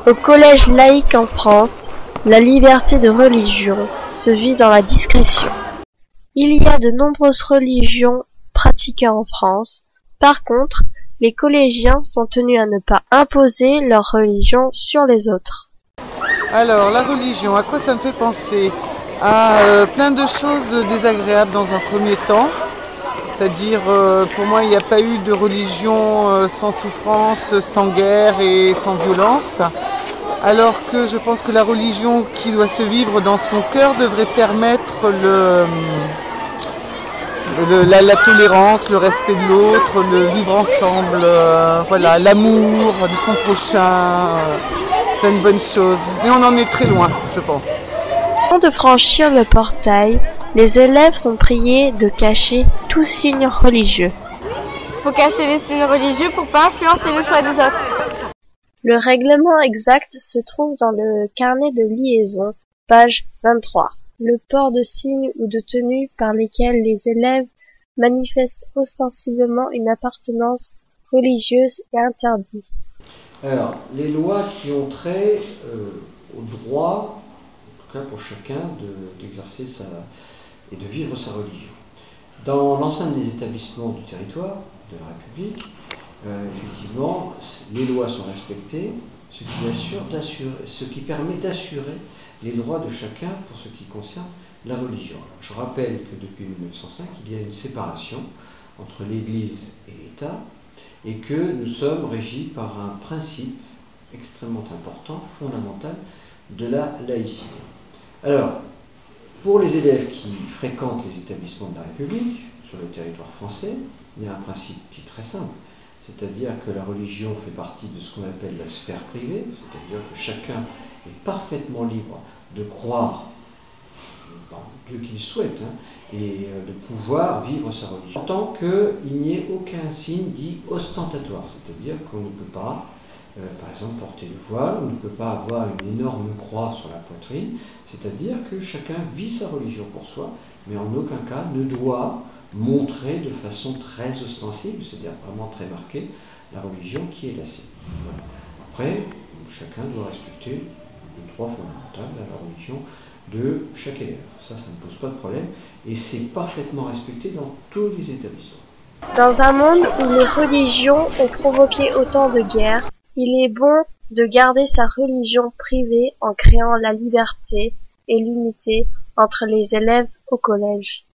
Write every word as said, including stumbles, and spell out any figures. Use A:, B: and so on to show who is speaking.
A: Au collège laïque en France, la liberté de religion se vit dans la discrétion. Il y a de nombreuses religions pratiquées en France. Par contre, les collégiens sont tenus à ne pas imposer leur religion sur les autres.
B: Alors, la religion, à quoi ça me fait penser? À euh, plein de choses désagréables dans un premier temps. C'est-à-dire, euh, pour moi, il n'y a pas eu de religion euh, sans souffrance, sans guerre et sans violence. Alors que je pense que la religion qui doit se vivre dans son cœur devrait permettre le, le, la, la tolérance, le respect de l'autre, le vivre ensemble, euh, voilà, l'amour de son prochain, euh, plein de bonnes choses. Et on en est très loin, je pense.
A: Avant de franchir le portail, les élèves sont priés de cacher tout signe religieux.
C: Il faut cacher les signes religieux pour ne pas influencer le choix des autres.
A: Le règlement exact se trouve dans le carnet de liaison, page vingt-trois. Le port de signes ou de tenues par lesquels les élèves manifestent ostensiblement une appartenance religieuse est interdit.
D: Alors, les lois qui ont trait euh, au droit, en tout cas pour chacun, de, d'exercer sa, et de vivre sa religion. Dans l'enceinte des établissements du territoire de la République, Euh, effectivement, les lois sont respectées, ce qui, assure d'assurer, ce qui permet d'assurer les droits de chacun pour ce qui concerne la religion. Alors, je rappelle que depuis mille neuf cent cinq, il y a une séparation entre l'Église et l'État et que nous sommes régis par un principe extrêmement important, fondamental, de la laïcité. Alors, pour les élèves qui fréquentent les établissements de la République, sur le territoire français, il y a un principe qui est très simple. C'est-à-dire que la religion fait partie de ce qu'on appelle la sphère privée, c'est-à-dire que chacun est parfaitement libre de croire en Dieu qu'il souhaite hein, et de pouvoir vivre sa religion. Tant qu'il n'y ait aucun signe dit ostentatoire, c'est-à-dire qu'on ne peut pas, euh, par exemple, porter le voile, on ne peut pas avoir une énorme croix sur la poitrine, c'est-à-dire que chacun vit sa religion pour soi, mais en aucun cas ne doit montrer de façon très ostensible, c'est-à-dire vraiment très marquée, la religion qui est la sienne. Voilà. Après, chacun doit respecter le droit fondamental à la religion de chaque élève. Ça, ça ne pose pas de problème et c'est parfaitement respecté dans tous les établissements.
A: Dans un monde où les religions ont provoqué autant de guerres, il est bon de garder sa religion privée en créant la liberté et l'unité entre les élèves au collège.